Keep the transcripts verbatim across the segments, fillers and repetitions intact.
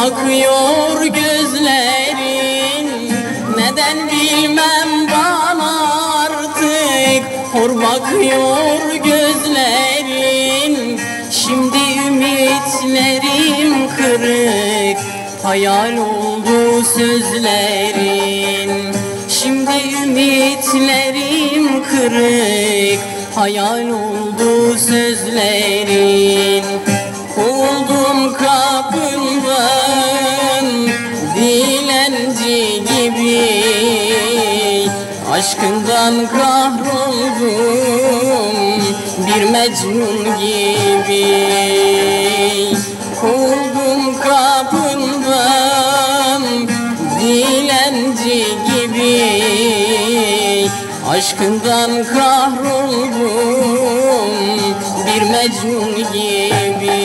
bakıyor gözlerin, neden bilmem bana artık hor bakıyor gözlerin. Şimdi ümitlerim kırık, hayal oldu sözlerin. Şimdi ümitlerim kırık, hayal oldu sözlerin. Kovuldum kapından dilenci gibi, aşkından kahroldum bir Mecnun gibi. Kovuldum kapından dilenci gibi, aşkından kahroldum bir Mecnun gibi.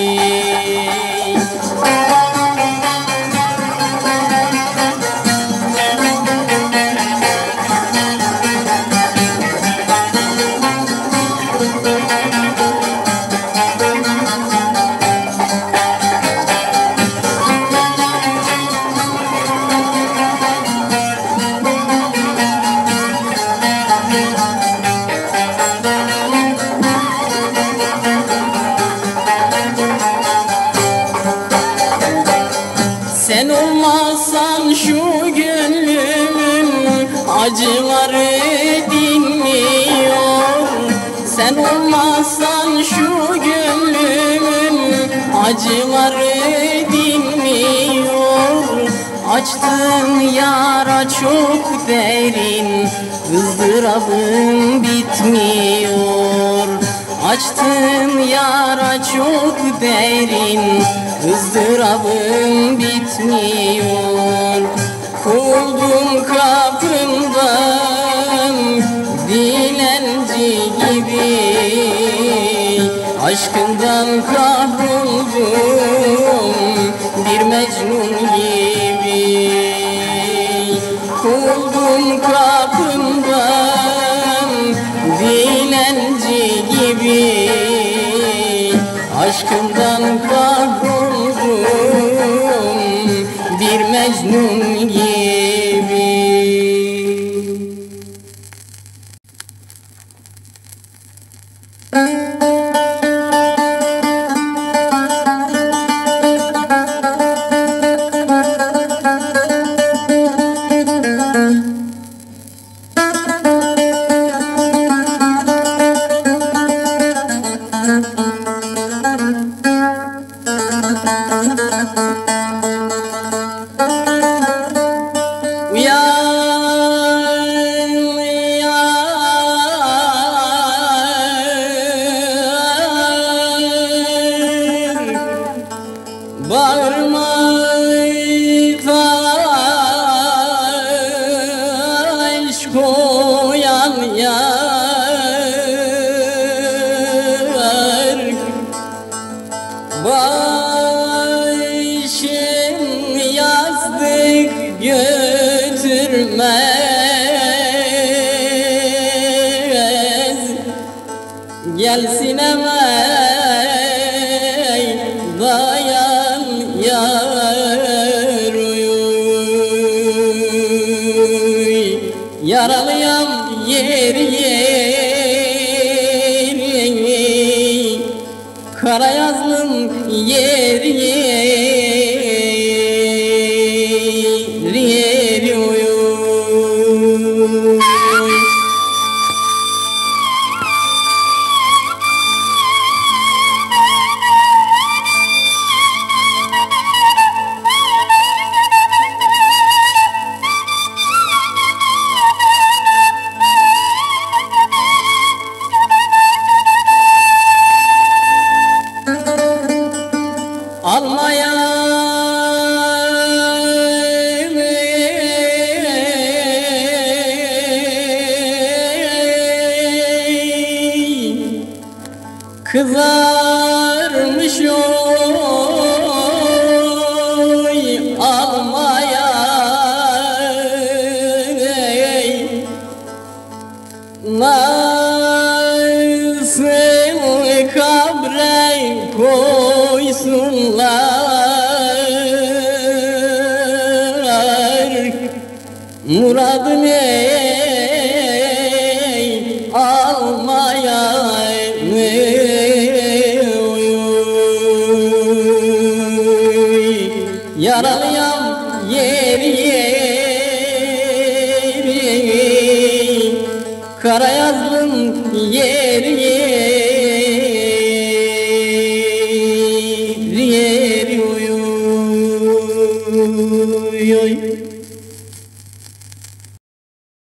Sen olmazsan şu gönlümün acıları dinmiyor. Sen olmazsan şu gönlümün acıları dinmiyor. Açtığın yara çok derin, ızdırabım bitmiyor. Açtığın yara çok derin, ızdırabım bitmiyor. Kovuldum kapından dilenci gibi, aşkından kahroldum bir Mecnun gibi. Kovuldum kapından dilenci gibi, aşkından kahroldum bir Mecnun gibi. Bağırma taş koyan yar, başım yazdık götürmez, gelsin emey dayan yar. Uyuy yaralıyam yer yer, kara yazlım yer yer yer. Uyuy almaya kızarmış oy, almaya nasıl kabre koysunlar. muradım ey almaya yaralıyam yeri yeri kara yazdım yeri yeri yeri oy oy oy.